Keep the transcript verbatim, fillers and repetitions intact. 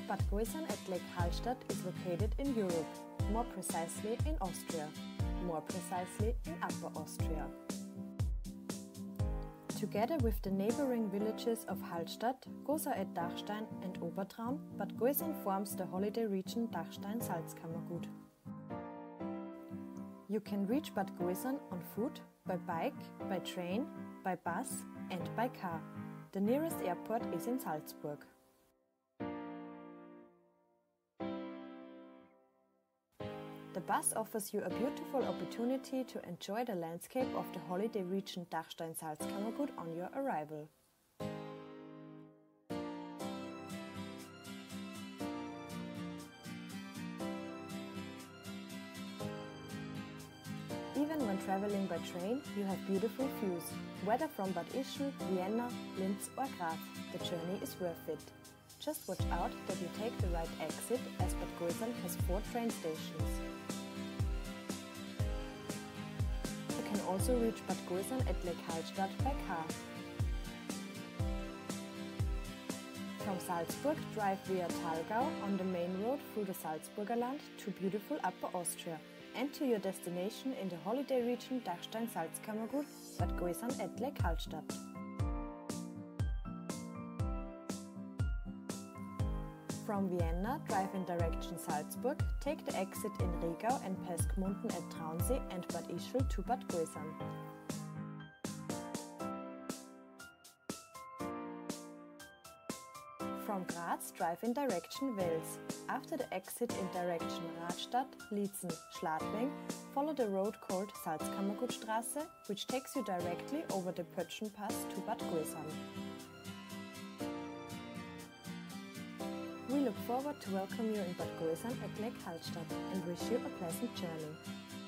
Bad Goisan at Lake Hallstatt is located in Europe, more precisely in Austria, more precisely in Upper Austria. Together with the neighboring villages of Hallstatt, Gosa at Dachstein and Obertraum, Bad Goisan forms the holiday region Dachstein-Salzkammergut. You can reach Bad Goisan on foot, by bike, by train, by bus and by car. The nearest airport is in Salzburg. The bus offers you a beautiful opportunity to enjoy the landscape of the holiday region Dachstein-Salzkammergut on your arrival. Even when traveling by train, you have beautiful views, whether from Bad Ischl, Vienna, Linz or Graz. The journey is worth it. Just watch out that you take the right exit, as Bad Goisan has four train stations. You can also reach Bad Goisan at Lake Hallstatt by car. From Salzburg, drive via Thalgau on the main road through the Salzburger Land to beautiful Upper Austria and to your destination in the holiday region Dachstein-Salzkammergut, Bad Goisan at Lake Hallstatt. From Vienna, drive in direction Salzburg, take the exit in Riegau and pass Gmunden at Traunsee and Bad Ischl to Bad Goisan. From Graz, drive in direction Wels. After the exit in direction Radstadt, Liezen, Schladming, follow the road called Salzkammergutstraße, which takes you directly over the Pöttschen Pass to Bad Goisan. We look forward to welcome you in Bad Goisan at Lake Hallstatt and wish you a pleasant journey.